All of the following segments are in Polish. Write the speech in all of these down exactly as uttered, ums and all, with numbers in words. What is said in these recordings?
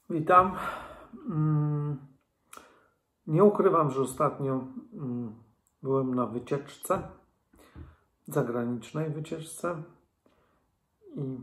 Witam. Nie ukrywam, że ostatnio byłem na wycieczce, zagranicznej wycieczce i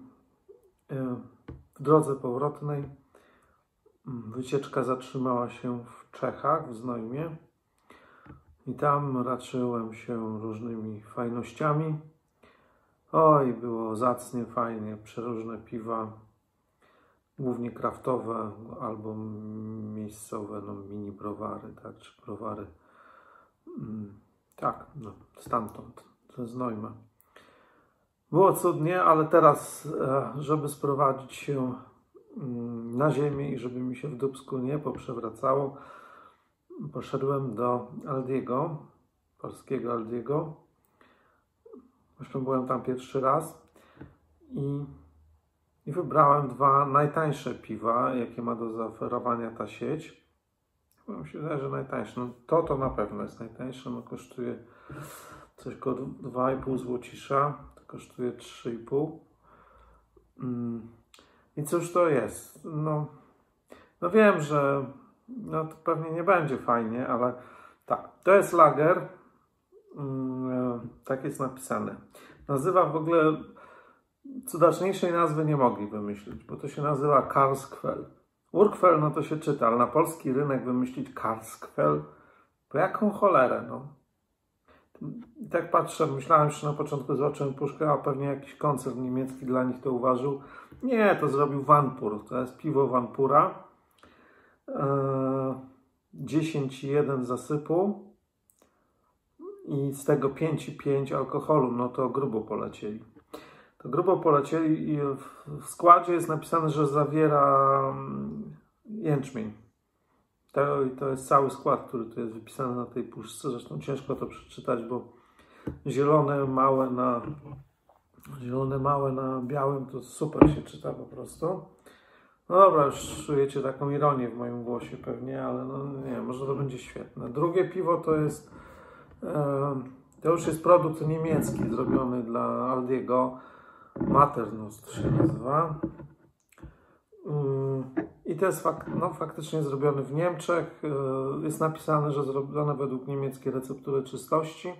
w drodze powrotnej wycieczka zatrzymała się w Czechach, w Znojmie i tam raczyłem się różnymi fajnościami. Oj, było zacnie, fajnie, przeróżne piwa, głównie kraftowe albo miejscowe, no mini browary, tak, czy browary, mm, tak, no, stamtąd, ze Znojma. Było cudnie, ale teraz, żeby sprowadzić się na ziemię i żeby mi się w dupsku nie poprzewracało, poszedłem do Aldiego, polskiego Aldiego. Zresztą byłem tam pierwszy raz i I wybrałem dwa najtańsze piwa, jakie ma do zaoferowania ta sieć. Chyba mi się wydaje, że najtańsze. No to to na pewno jest najtańsze. No kosztuje coś około dwa i pół złocisza. To kosztuje trzy i pół. I cóż to jest? No, no wiem, że no to pewnie nie będzie fajnie, ale tak. To jest lager. Tak jest napisane. Nazywa w ogóle... Cudaczniejszej nazwy nie mogli wymyślić, bo to się nazywa Karlsquell. Urquell, no to się czyta, ale na polski rynek wymyślić Karlsquell, to jaką cholerę, no. I tak patrzę, myślałem, że na początku zobaczyłem puszkę, a pewnie jakiś koncern niemiecki dla nich to uważał. Nie, to zrobił Vanpur, to jest piwo Vanpura. Eee, dziesięć i jeden zasypu i z tego pięć i pięć alkoholu, no to grubo polecieli. To grubo polecieli i w składzie jest napisane, że zawiera jęczmień. To, to jest cały skład, który tu jest wypisany na tej puszce. Zresztą ciężko to przeczytać, bo zielone małe na zielone małe na białym to super się czyta po prostu. No dobra, już czujecie taką ironię w moim głosie pewnie, ale no nie wiem, może to będzie świetne. Drugie piwo to jest e, to już jest produkt niemiecki zrobiony dla Aldiego. Matternost to się nazywa. I to jest fak no, faktycznie zrobiony w Niemczech. Jest napisane, że zrobione według niemieckiej receptury czystości.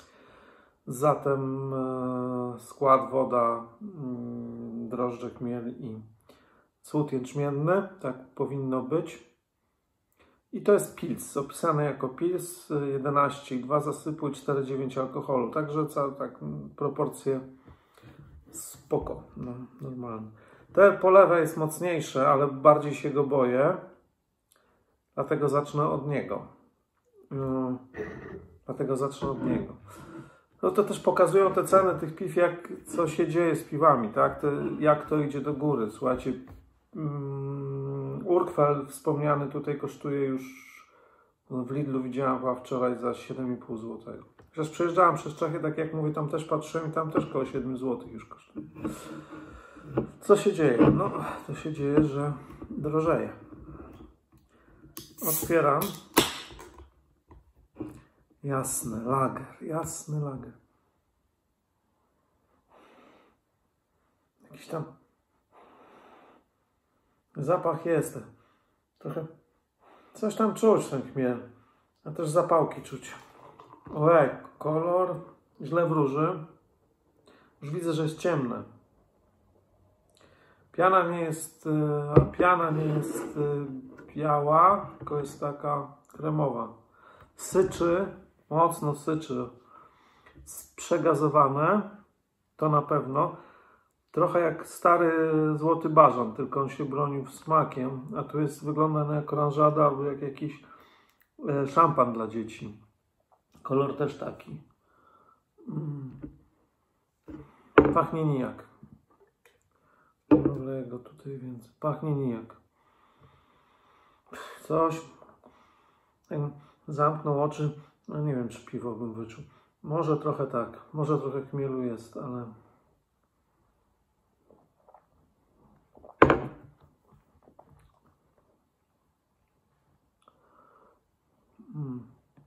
Zatem skład woda, drożdże, chmiel i słód jęczmienny. Tak powinno być. I to jest pils, opisane jako pils, jedenaście i dwa zasypu i cztery i dziewięć alkoholu. Także całe tak proporcje spoko, no, normalnie. Te po lewej jest mocniejsze, ale bardziej się go boję. Dlatego zacznę od niego. No, dlatego zacznę od niego. No to też pokazują te ceny tych piw, jak co się dzieje z piwami, tak? Te, jak to idzie do góry. Słuchajcie, um, Urquell wspomniany tutaj kosztuje już, no, w Lidlu widziałem chyba wczoraj za siedem i pół złotego. Przecież przejeżdżałem przez Czechy, tak jak mówię, tam też patrzyłem i tam też koło siedem złotych już kosztuje. Co się dzieje? No, to się dzieje, że drożeje. Otwieram. Jasny lager, jasny lager. Jakiś tam zapach jest. Trochę coś tam czuć, ten chmiel. A też zapałki czuć. Ojej, kolor źle wróży. Już widzę, że jest ciemne. Piana nie jest, piana nie jest biała, tylko jest taka kremowa. Syczy, mocno syczy. Przegazowane, to na pewno. Trochę jak stary złoty bażan, tylko on się bronił smakiem, a tu jest, wygląda na jak oranżada albo jak jakiś szampan dla dzieci. Kolor też taki. Mm. Pachnie nijak. Wleję go tutaj więcej. Pachnie nijak. Coś. Jak zamknął oczy. No nie wiem, czy piwo bym wyczuł. Może trochę tak. Może trochę chmielu jest, ale... Mm.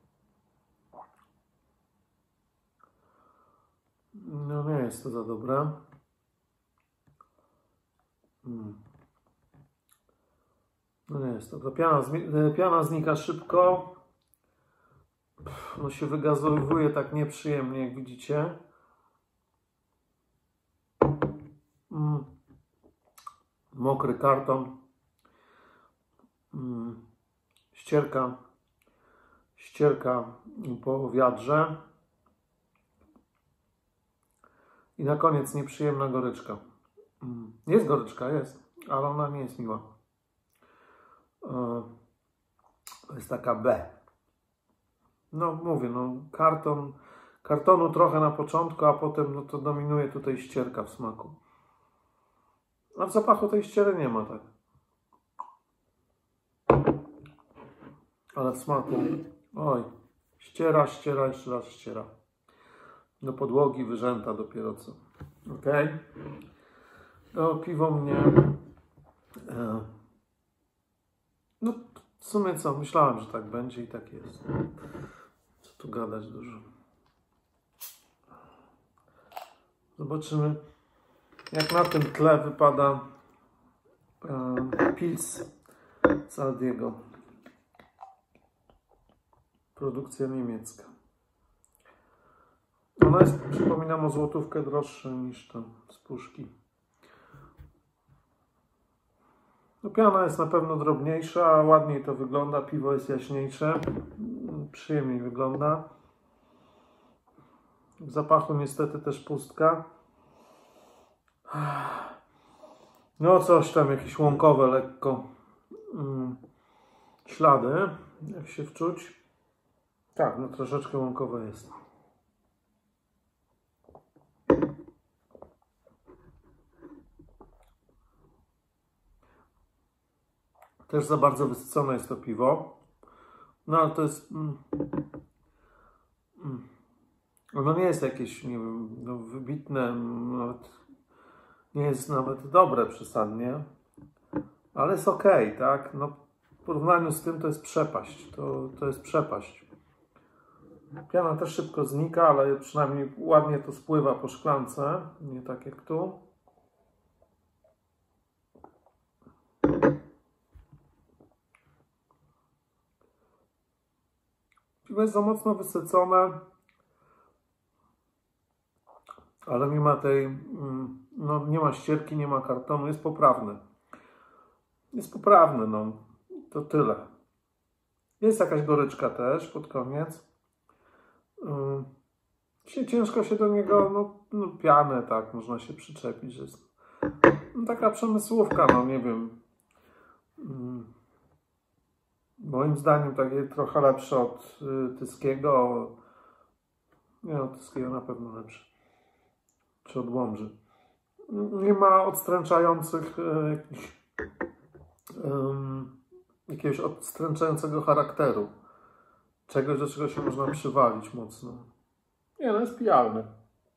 No nie jest to za dobre. Hmm. No nie jest to. to piana, piana znika szybko. No się wygazowuje tak nieprzyjemnie, jak widzicie. Mm. Mokry karton. Mm. Ścierka. Ścierka po wiadrze. I na koniec nieprzyjemna goryczka. Mm. Jest goryczka, jest, ale ona nie jest miła. To jest taka B. No mówię, no karton, kartonu trochę na początku, a potem no to dominuje tutaj ścierka w smaku. A w zapachu tej ściery nie ma, tak. Ale w smaku, oj, ściera, ściera, jeszcze raz ściera. Do podłogi wyrzęta dopiero co. Ok? To piwo mnie... E, no w sumie co, myślałem, że tak będzie i tak jest. Co tu gadać dużo. Zobaczymy, jak na tym tle wypada e, Pils z Aldiego. Produkcja niemiecka. Ona jest, przypominam, o złotówkę droższa niż ta z puszki. No, piana jest na pewno drobniejsza, ładniej to wygląda, piwo jest jaśniejsze, przyjemniej wygląda. W zapachu niestety też pustka. No coś tam, jakieś łąkowe lekko mm, ślady, jak się wczuć. Tak, no troszeczkę łąkowe jest. Też za bardzo wysycone jest to piwo. No ale to jest... Mm, mm, ono nie jest jakieś, nie wiem, no, wybitne, nawet, nie jest nawet dobre przesadnie, ale jest ok, tak? No, w porównaniu z tym to jest przepaść. To, to jest przepaść. Piana też szybko znika, ale przynajmniej ładnie to spływa po szklance, nie tak jak tu. Piwo jest za mocno wysycone, ale nie ma tej, no nie ma ścierki, nie ma kartonu, jest poprawny. Jest poprawny, no to tyle. Jest jakaś goryczka też pod koniec. Yy, ciężko się do niego, no, no pianę tak, można się przyczepić, że jest no, taka przemysłówka, no nie wiem. Yy, moim zdaniem takie trochę lepsze od y, Tyskiego. Nie, od Tyskiego na pewno lepsze. Czy od Łomży. Nie ma odstręczających y, jakichś, y, jakiegoś odstręczającego charakteru. Czegoś, do czego się można przywalić mocno. Nie, no jest pijalne.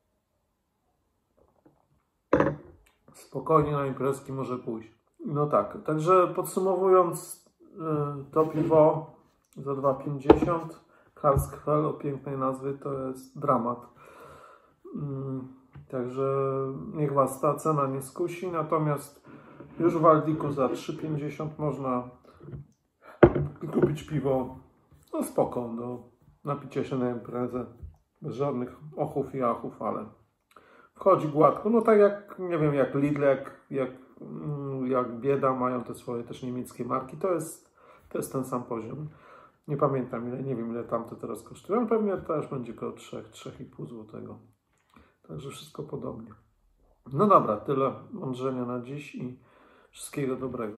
Spokojnie na imprezki może pójść. No tak, także podsumowując y, to piwo za dwa pięćdziesiąt Karlskwell o pięknej nazwie to jest dramat. Y, także niech Was ta cena nie skusi, natomiast już w Aldiku za trzy pięćdziesiąt można kupić piwo no spoko, do napicia się na imprezę, bez żadnych ochów i achów, ale wchodzi gładko, no tak jak, nie wiem, jak Lidl, jak, jak, jak Bieda mają te swoje też niemieckie marki, to jest, to jest ten sam poziom. Nie pamiętam ile, nie wiem ile tamte teraz kosztują, pewnie też będzie około trzy, trzy i pół złotego. Także wszystko podobnie. No dobra, tyle mądrzenia na dziś i wszystkiego dobrego.